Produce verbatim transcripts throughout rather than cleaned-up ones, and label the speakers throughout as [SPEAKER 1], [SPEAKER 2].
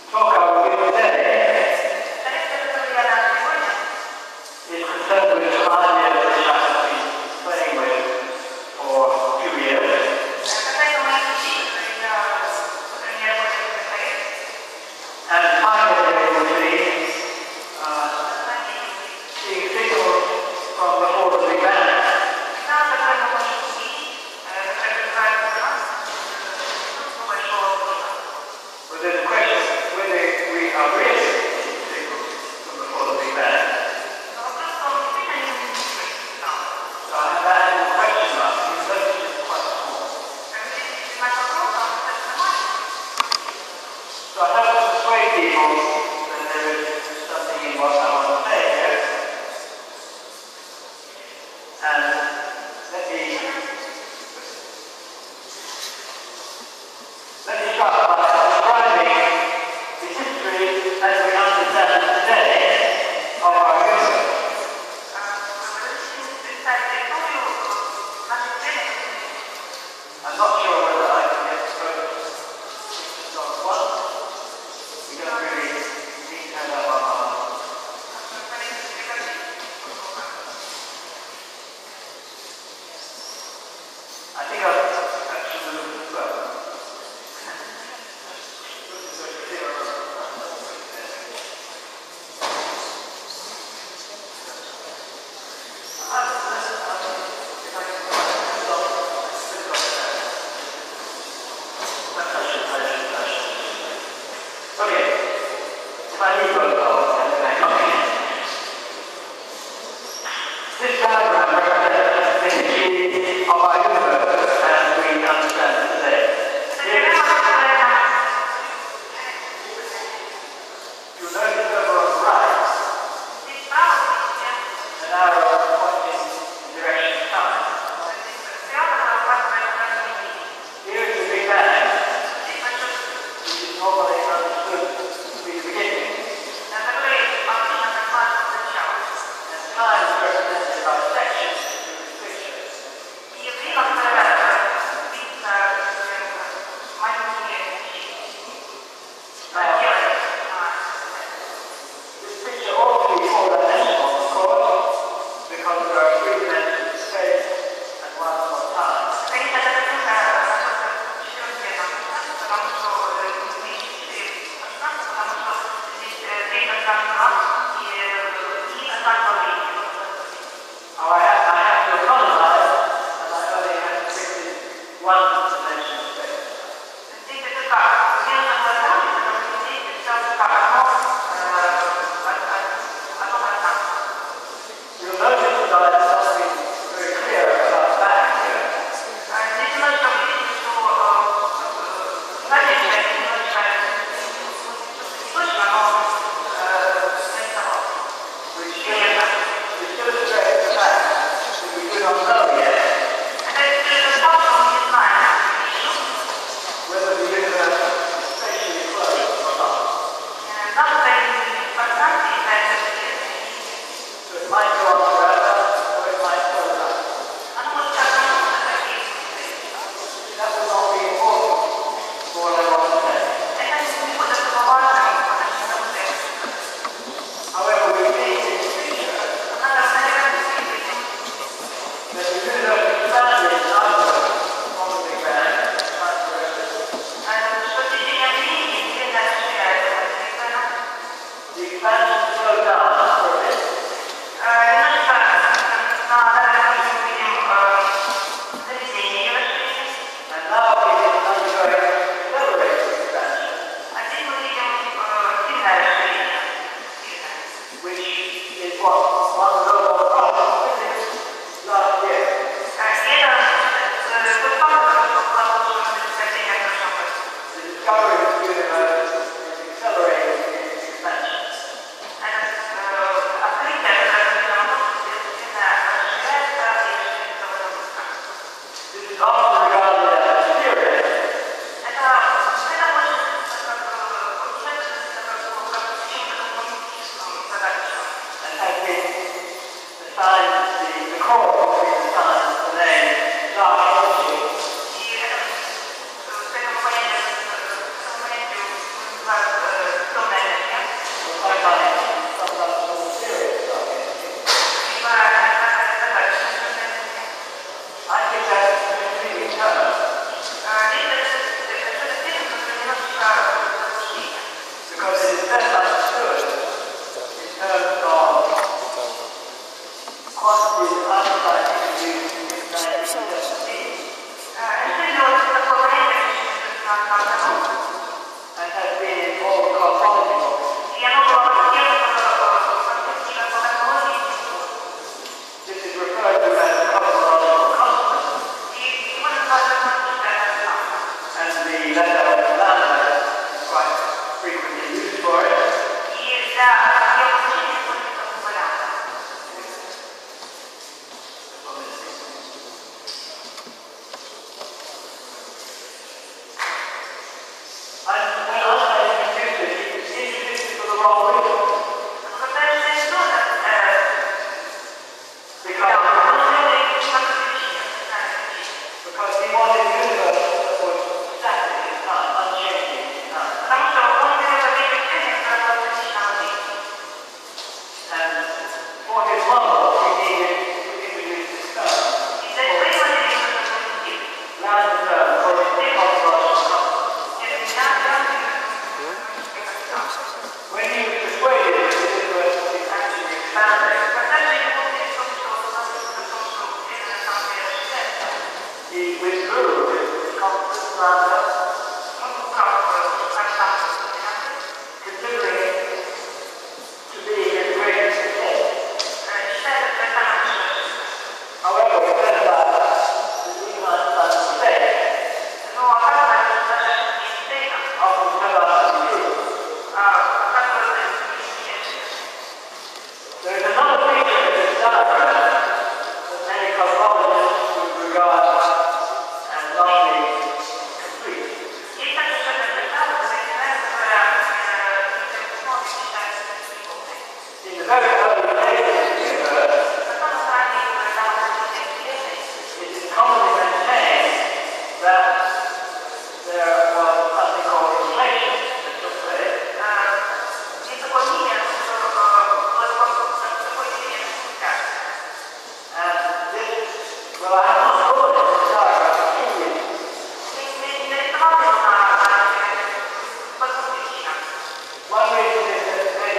[SPEAKER 1] talk I will give today is concerned with an idea which I have been playing with for a few years. And finally will be uh, seeing signals from before the Big Bang. But there's a question whether we are really seeing signals from before the Big Bang. So I have added a question mark. The question is quite small. So I have to persuade people that there is something in what I want to say here. And let me let me start by describing the history as we understand it today of our universe. I'm not sure whether I can get both on one. We don't really need to turn up on our I think I'll actually move as well. Okay, if I need both, I'll send it back up again. This diagram represents the history of our universe as we understand it today. You'll notice over on the right an arrow pointing in the direction of time. Here is the Big Bang, which is normally understood to be the beginning. And time is represented by sections in this picture. This picture ought to be four-dimensional, of course, because there are three dimensions of space and one of time. Now I have, I have to apologize, as I only have depicted one dimension of space. You'll notice that I have not been very clear about that here. Which illustrates the fact that we do not know yet whether the universe is spatially closed or not. So it might go on forever, or it might close up. That will not be important for what I want to say. However, we see in the future that the universe expanded outward from the Big Bang, like the rest of it. The expansion slowed down for a bit, and now it is undergoing accelerated expansion, which is what one of the Nobel Prize in Physics last year. The discovery of the universe is accelerating its expansion. This is often regarded as a theory, and has been assigned the, the core has been assigned the name dark energy.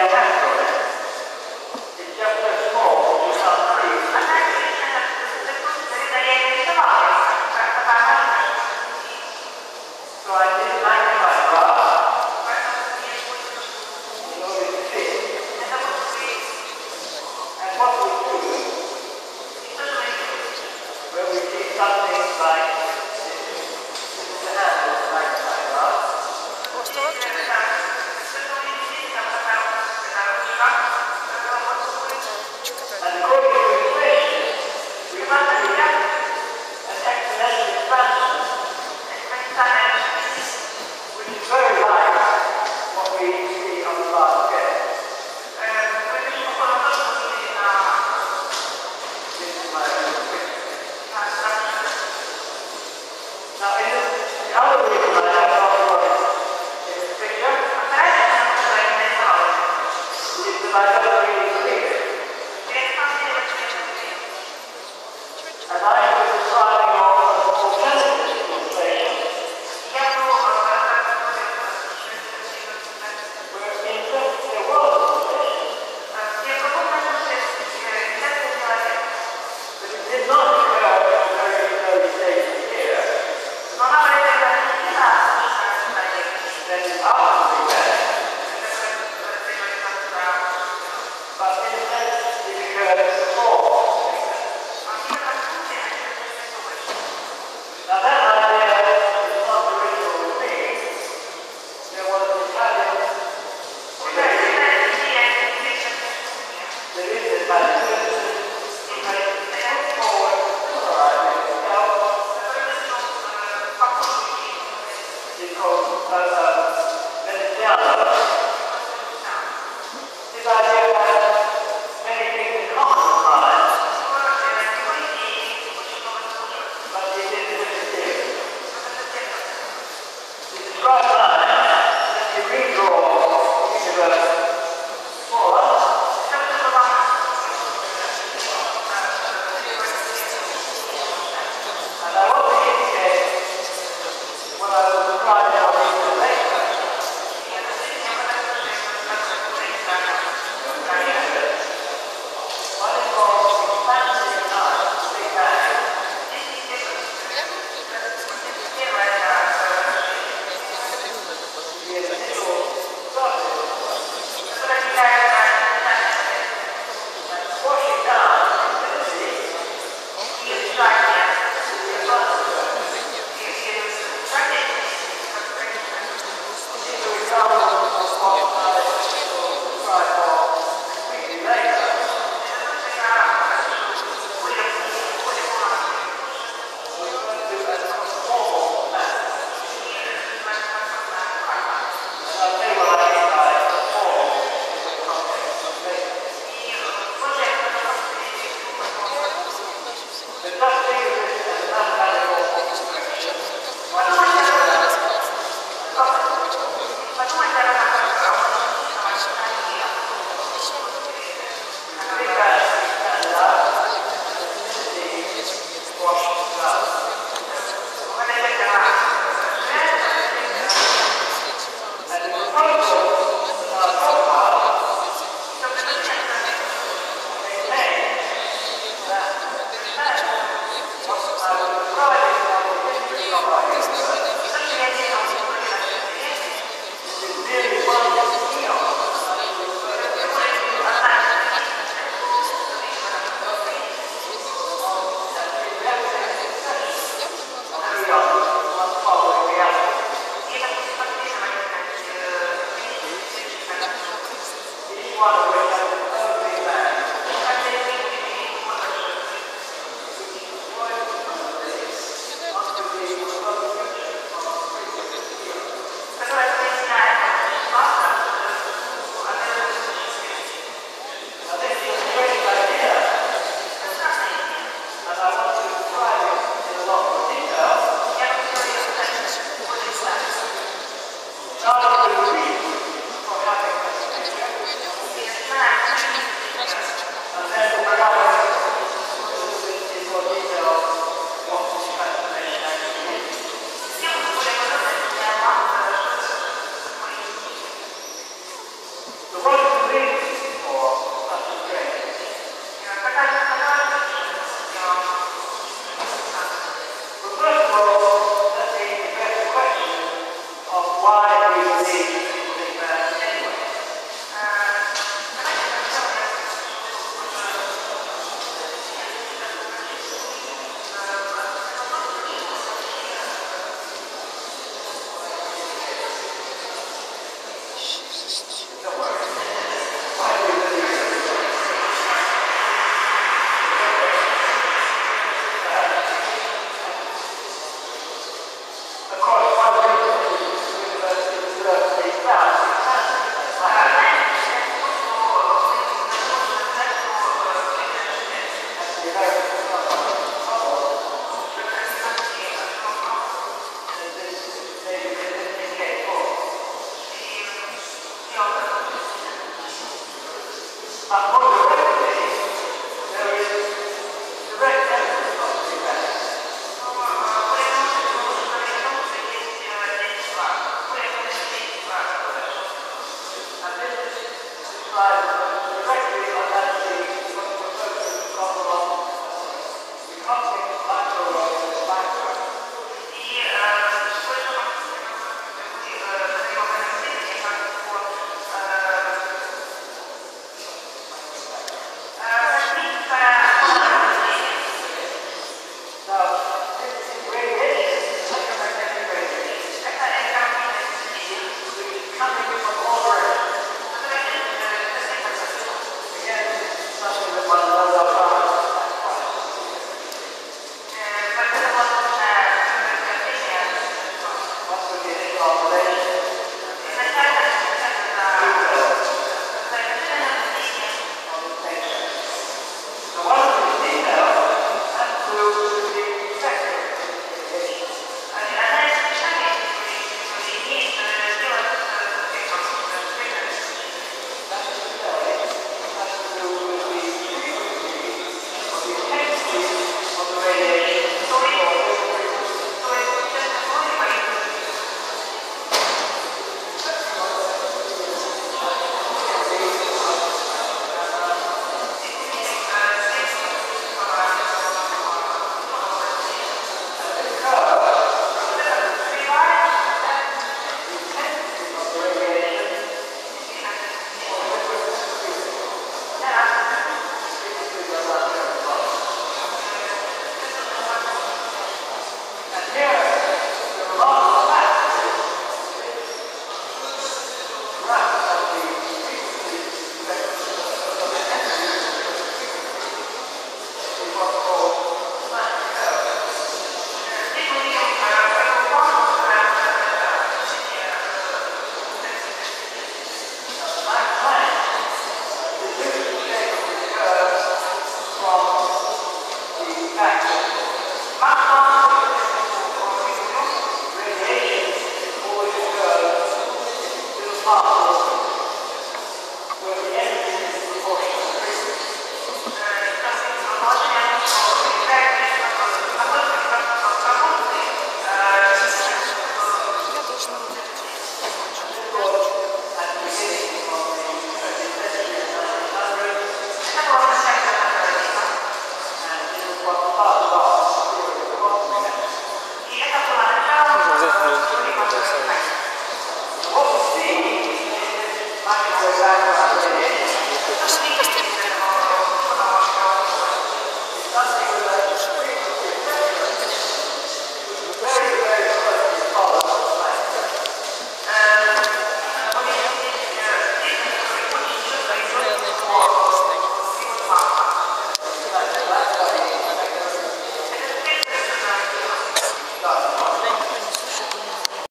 [SPEAKER 1] your hands on it. It's just so small, you can't breathe. So I did magnify glass in order to fit. And what we do, when we see something like this is the handle of the magnifying glass, and according to equation, we must have an exponential expansion, which is very like what we see on the large scale. This is my own picture. Now, in the, the other reason I have not got it in this picture is that I don't really believe it. And I was deciding on an alternative station where in fact there was a station, but it did not occur at a very early stage of the year. Then it's absolutely bad. But in a sense it occurred before. Now that idea is not original with me. There was an Italian, there is an Italian citizen who had put forward a similar idea himself. He's called uh, uh, Veneziano. His idea had many things in common with mine, but he didn't wish to do. He described mine that you redraw the universe smaller, and I want to indicate what I will describe now a little later. What is called expansive time, Big Bang. The initial surface and squashing down infinity is the advanced surface. These are examples of what I will describe more completely later. We're going to do a conformal math. And I'll tell you what I mean by conformal in the context of later. But just think of this as a mathematical expression. Big Bang stands out, infinity squashed down. And in the process of our profile, maintain that what I was describing on the history of our universe is merely one eon. One of which has its own Big Bang, which destroys the universe onto the remote future of three hundred years. Now the reason for having this picture
[SPEAKER 2] есть.
[SPEAKER 3] Пошли.